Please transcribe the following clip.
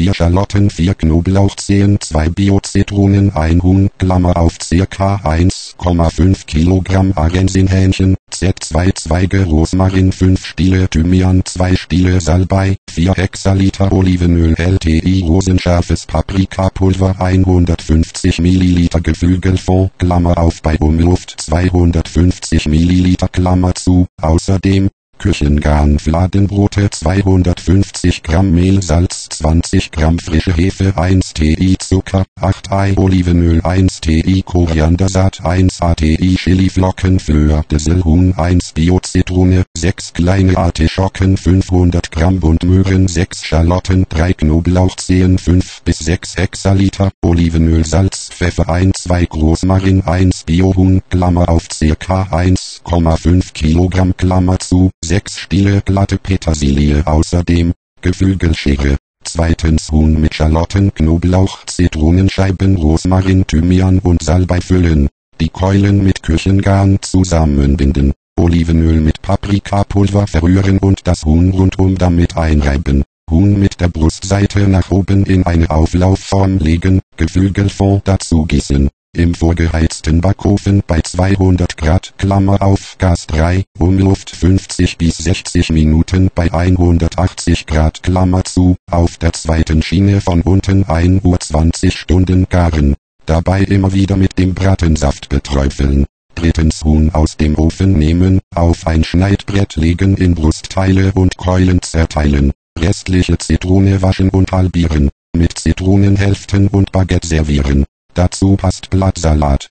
4 Schalotten, 4 Knoblauchzehen, 2 Bio-Zitronen, 1 Huhn, Klammer auf ca. 1,5 Kilogramm Agensinhähnchen, Z2 Zweige Rosmarin, 5 Stiele Thymian, 2 Stiele Salbei, 4 Hexaliter Olivenöl, LTI rosenscharfes Paprikapulver, 150 Milliliter Geflügelfond, Klammer auf bei Umluft, 250 Milliliter, Klammer zu, außerdem Küchengarn, Fladenbrote, 250 Gramm Mehl, Salz, 20 Gramm frische Hefe, 1 Ti Zucker, 8 Ei, Olivenöl, 1 Ti Koriandersaat, 1 ATI Chiliflocken, Fleur de Sel, Huhn, 1 Bio-Zitrone, 6 kleine Artischocken, 500 Gramm Buntmöhren, 6 Schalotten, 3 Knoblauchzehen, 5 bis 6 Hexaliter, Olivenöl, Salz, Pfeffer, 1-2 Rosmarin, 1 Bio-Huhn, Klammer auf ca. 1,5 Kilogramm, Klammer zu, 6 Stiele glatte Petersilie, außerdem Geflügelschere. Zweitens Huhn mit Schalotten, Knoblauch, Zitronenscheiben, Rosmarin, Thymian und Salbei füllen. Die Keulen mit Küchengarn zusammenbinden. Olivenöl mit Paprikapulver verrühren und das Huhn rundum damit einreiben. Huhn mit der Brustseite nach oben in eine Auflaufform legen, Geflügelfond dazu gießen. Im vorgeheizten Backofen bei 200 Grad, Klammer auf, Gas 3, Umluft 50 bis 60 Minuten bei 180 Grad, Klammer zu, auf der zweiten Schiene von unten 1 Uhr 20 Stunden garen. Dabei immer wieder mit dem Bratensaft beträufeln. Drittens Huhn aus dem Ofen nehmen, auf ein Schneidbrett legen, in Brustteile und Keulen zerteilen. Restliche Zitrone waschen und halbieren. Mit Zitronenhälften und Baguette servieren. Dazu passt Blattsalat.